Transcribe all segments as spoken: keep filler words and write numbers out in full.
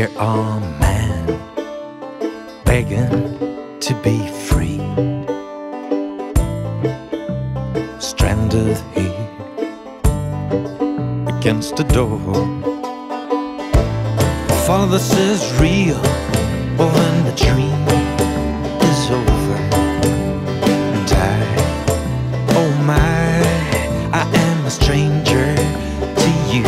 There are men begging to be free, stranded here against the door. If this is real, well then the dream is over. And I, oh my, I am a stranger to you.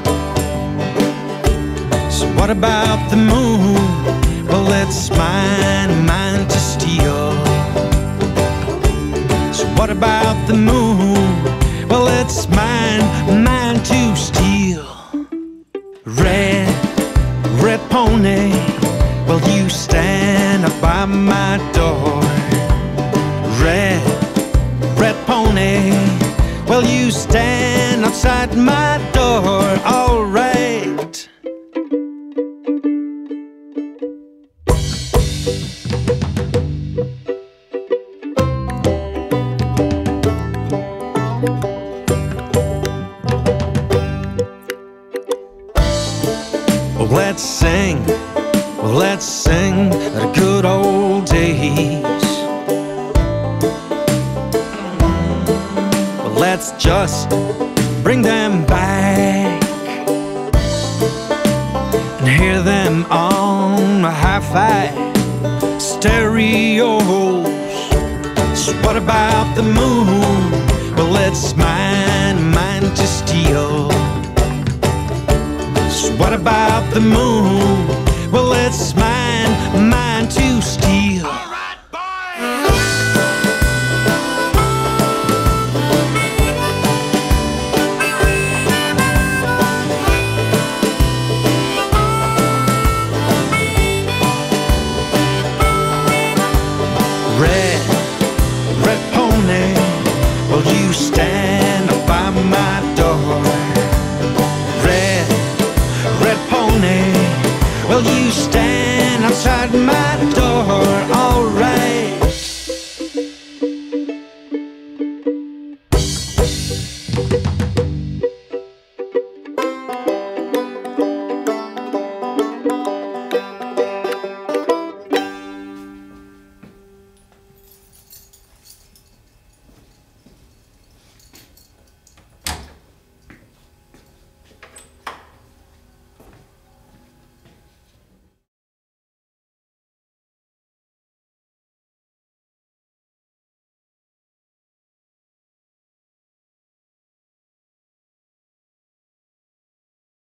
So what about the moon? Well, it's mine, mine to steal. So what about the moon? Well, it's mine, mine to steal. Red, red pony, well, you stand up by my door. Red, red pony, well, you stand outside my door. All right. Well, let's sing, well, let's sing the good old days. Well, let's just bring them back and hear them on a hi-fi stereos. So what about the moon? Well, it's mine, mine to steal. So what about the moon? Well, it's mine.